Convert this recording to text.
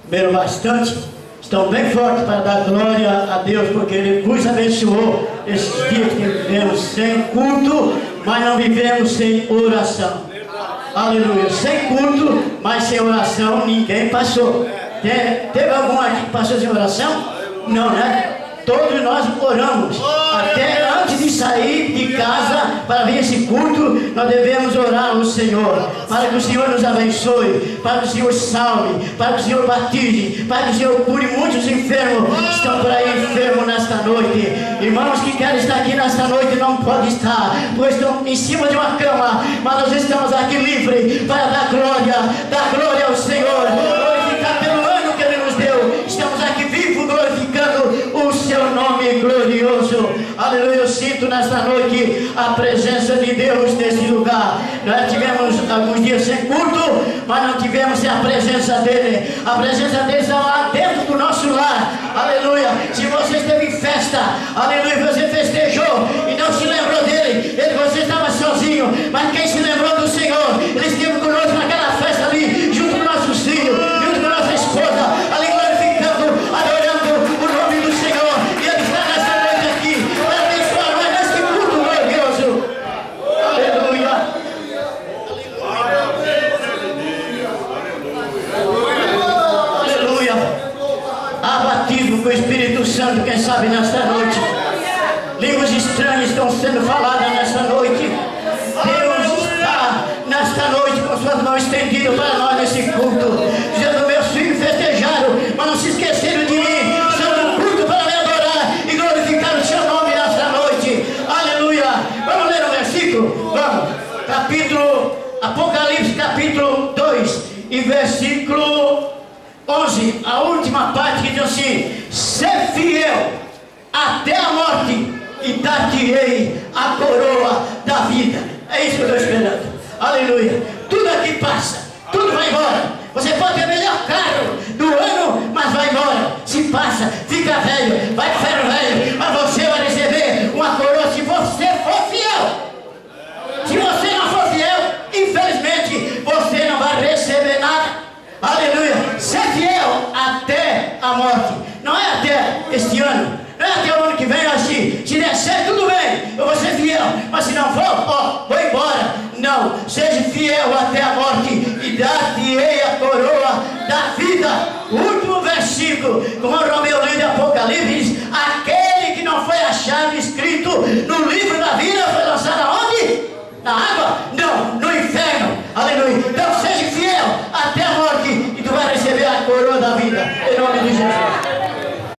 comeram bastante, estão bem fortes para dar glória a Deus, porque Ele nos abençoou esses dias que vivemos sem culto, mas não vivemos sem oração. Aleluia, sem culto, mas sem oração ninguém passou. Teve algum aqui que passou sem oração? Não, né? Todos nós oramos, até antes de sair de casa para vir esse culto, nós devemos orar ao Senhor, para que o Senhor nos abençoe, para que o Senhor salve, para que o Senhor batize, para que o Senhor cure muitos enfermos que estão por aí enfermos nesta noite. Irmãos que querem estar aqui nesta noite não podem estar, pois estão em cima de uma cama, mas nós estamos aqui livres para dar glória ao Senhor, glorificar pelo ano que Ele nos deu. Estamos aqui vivos glorificando o seu nome glorioso. Aleluia, eu sinto nesta noite a presença de Deus nesse lugar. Nós tivemos alguns dias sem culto, mas não tivemos a presença dele. A presença dele está lá dentro do nosso lar. Aleluia, se você esteve em festa, aleluia, você festejou e não se lembrou dele, você estava sozinho, mas quem se lembrou do Senhor, ele esteve conosco naquela festa ali, junto com nossos filhos, junto com nossa esposa, ali glorificando, adorando o nome do Senhor. E Ele está nessa noite aqui para abençoar nós nesse culto glorioso. Aleluia. Aleluia. Há batismo com o Espírito Santo, quem sabe nesta noite. Línguas estranhas estão sendo faladas nesta noite. Deus está nesta noite com suas mãos estendidas para nós nesse culto, dizendo: meus filhos festejaram, mas não se esqueceram de mim. Estão no culto para me adorar e glorificar o seu nome nesta noite. Aleluia. Vamos ler o versículo? Vamos. Apocalipse capítulo 2 e versículo 11, a última parte que diz assim: ser fiel até a morte e dar-te-ei a coroa da vida. É isso que eu estou esperando. Aleluia. Tudo aqui passa, tudo vai embora. Você pode ter o melhor carro do ano, mas vai embora. Se passa, fica velho, vai para ferro velho, mas você vai receber uma coroa se você for fiel. Se você não for fiel, infelizmente você não vai receber nada. Aleluia. Ser fiel até a morte. Não é até este ano, não é até o ano que vem assim. Se der certo, tudo bem, eu vou ser fiel. Mas se não for, vou embora. Não, seja fiel até a morte e dar-te-ei a coroa da vida. O último versículo, como o Romeu lê de Apocalipse, aquele que não foi achado escrito no livro da vida foi lançado aonde? Na água? Não, no inferno. Aleluia. Então seja fiel até a morte e tu vai receber a coroa da vida. Em nome de Jesus.